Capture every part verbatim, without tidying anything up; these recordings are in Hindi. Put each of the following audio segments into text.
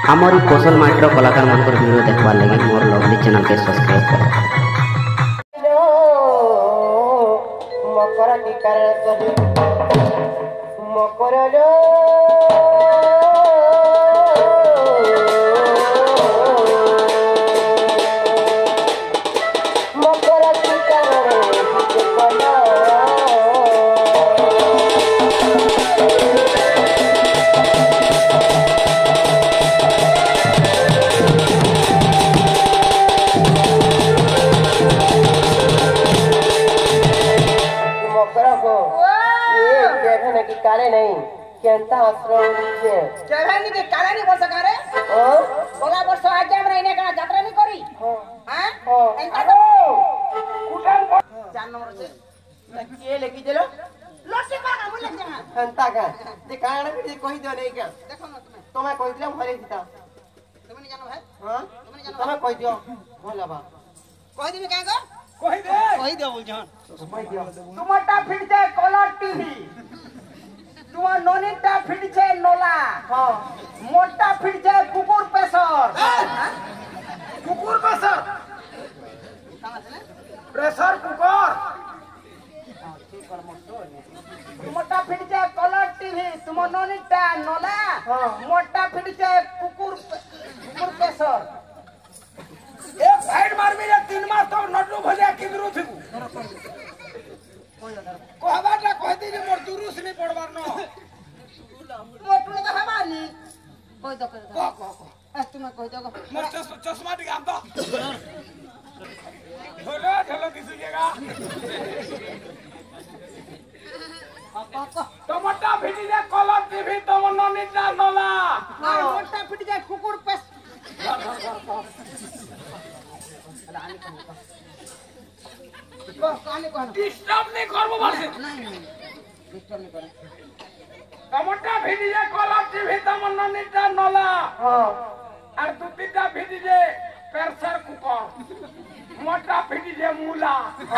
हमारी कौशल माइट्रो कलाकार मान वीडियो देखवार लगे मोर लवली चैनल के सब्सक्राइब करो। मकर की कारण मकर काले नहीं केंता आश्रम से चढ़ानी के काले नहीं बोल सका रे हां बोला वर्ष आज हम रहने का यात्रा नहीं करी हां हां हां हेलो कुटन चार नंबर से के लेके चलो लस्सी का हम लग जा केंता का ते काना भी कहि दो नहीं क्या देखो ना तुम्हें तुम्हें कहि दिला भले सीता तुम नहीं जानो है हां तुम नहीं जानो तुम्हें कहि दियो बोला बा कहि दिबे क्या को कहि दे कहि दे बोल जान कहि दियो तुम्हारा फिर जाए कलर टीवी तुम्हार नोनीटा फिट छे नोला हां मोटा फिट छे कुकुर पेसर कुकुर प्रेशर प्रेशर कुकर मोटा फिट छे कलर टीवी तुम्हार नोनीटा नोला हां मोटा फिट छे कुकुर कुकुर पेसर एक साइड मार मेरे तीन मास तो नड्डू भजा किदरू थिबू कहबाटा कहती जे मोर दुरुस नहीं पड़बार न मोटू तो हमानी कोई तो कर को को को ए तुम कोई तो मोर चश- चश्मा दिखाम तो ढोलो ढोलो किसी जगह टमाटा फिटी जे कलर टीवी तो ननीटा नला हां मोटा फिट छे कुकुर पेस को काने को डिस्टर्ब नहीं करबो बासे नहीं नहीं डिस्टर्ब नहीं करे टमाटा फिटी जे कलर टीवी तो ननीटा नला हां और दुटीटा फिटी जे प्रेशर कुकर मोटा फिटी जे मूला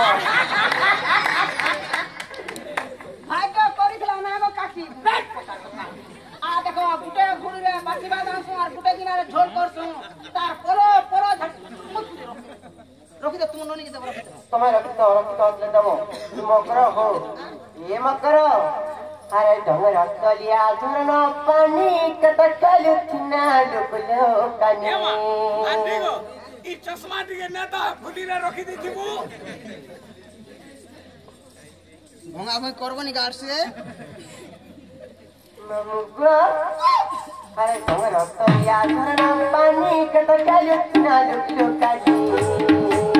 भाग्य करिखला ना गो काकी आ देखो गुटे गुड़ी रे बाकी बात आसु और गुटे किनारे झोल करसु तार परो परो रोकी दे तुम नोनी के दे रखी दे तुम्हें रखी तो रखी तो ले दमो मकर हो ये मकर अरे ढंग रख लिया झरना पानी कटकल उठना डुबलो कनी आंटीगो ई चश्मा दिगे नेता फुली रे रखी दिथिबू भंगा भई करबो नि गार से ममुगो अरे ढंग रख लिया झरना पानी कटकल उठना डुबलो कनी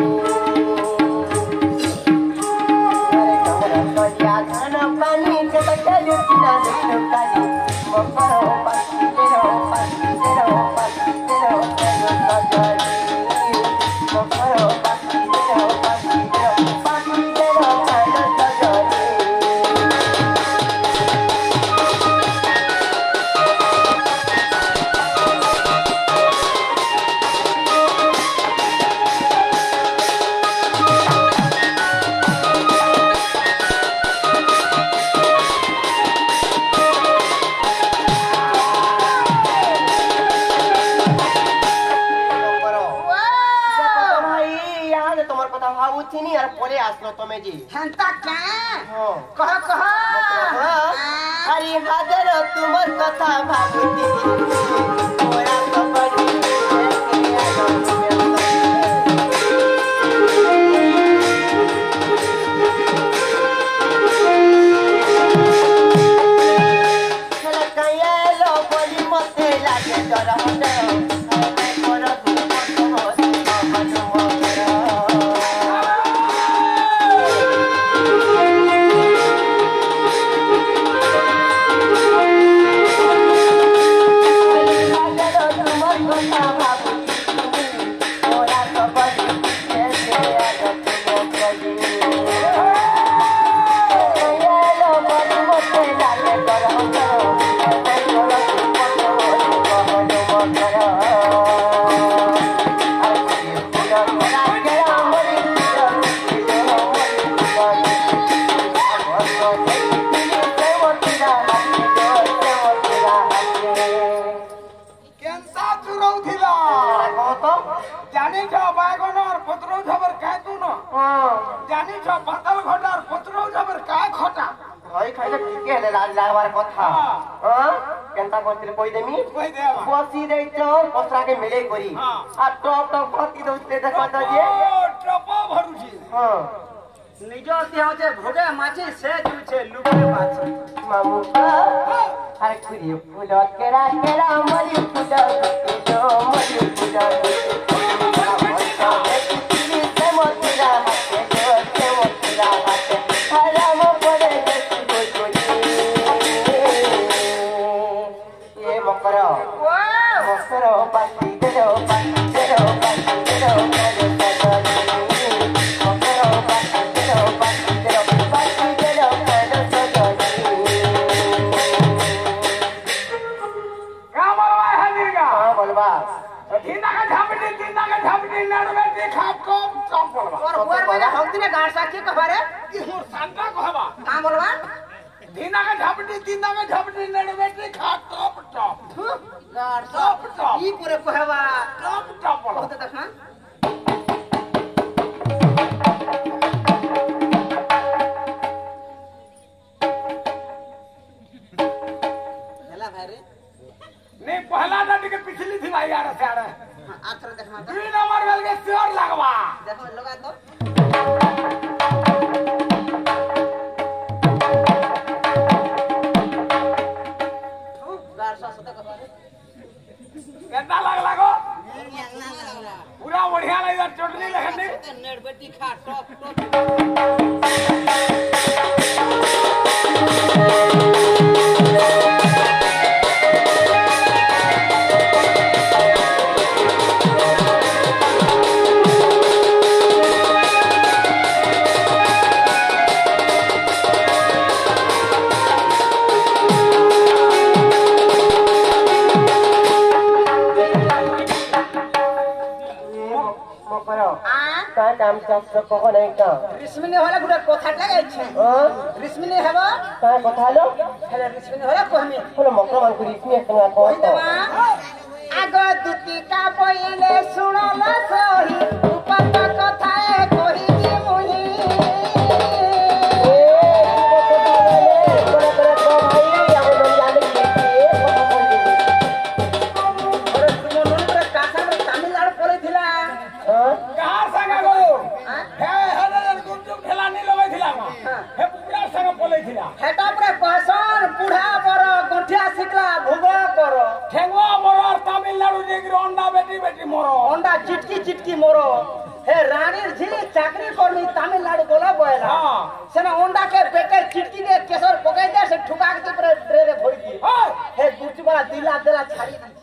पानी के तकल उठना डुबलो कनी मकर हो पासी तेरो पासी तेरो पासी तेरो तेरो मकर हो पासी तेरो पासी तेरो पासी तेरो तेरो चिनी और परे आसलो तमे जी हंता का हां कह कह अरे हाजर तुमर कथा भागती तोरा कबड़ी के आलो चला कया लो बोली मते लागे डर हटे कोरा तुम हो हो अच्छा ठीक है लाज लागवार कथा हां केनता करते कोई देमी कोई दे बसी दे चोर पसरा के मिले करी आ टॉप टॉप फती दोस्ते देखो तो जे ओ टपा भरुची हां निज देह जे भोगे माछी से जुछे लुके माछी मामू का अरे कुरी फूल केरा केरा मरी फूल जो मरी फूल और ऊपर में हौती ने गाड़ साखी कहबारे की मोर सांता कहबा का बोलबा धीना का झपटी तीना का झपटी नड़ बेटी खा टॉप टॉप गाड़ टॉप टॉप ई पूरे कहबा टॉप टॉप बोलो कहते देखना हेला भाई रे नहीं पहला डाटी के पिछली थी भाई यार से यार आथर देखना तो दुई नंबर वेल के श्योर लगवा देखो लगा तो गाड़ सा सता कहबारे कितना लग लगो पूरा बढ़िया लगा चटनी लगनी नेड़ बेटी खा टॉप टॉप काम शास्त्र कह नहीं का ऋषिमुनि होला गुडा कथाटा गाइछे हां ऋषिमुनि हेबो का कथा लो हेले ऋषिमुनि होला कहमी बोलो मकरमान को ऋषि संगा कहि कह देबा आग दुती का पहिले सुनल सही उपत कथाए कहि दी मुहि ए बड़ा बड़ा को भाई हम लोग जाने के अरे सुमन रे कासा में तमिलनाडु पले थिला हां कहां संगा गो हे हे गुंजु खेला नहीं लगे थिला हे पुरा संग पले थिला हेटा पर कहसन बुढ़ा बर गठिया सिकला भोग कर ठेंगो मोर तमिलनाडु जेगी अंडा बेटी बेटी मोरो अंडा चिटकी चिटकी मोरो हे रानीर झी चाकरी करनी तमिलनाडु गोला बोला हां सेना अंडा के बेटे चिटकी दे केसर पकाई दे से ठुका के पर ट्रे रे भरी दी ओए हे गुटी वाला दिला दिला छाड़ी दी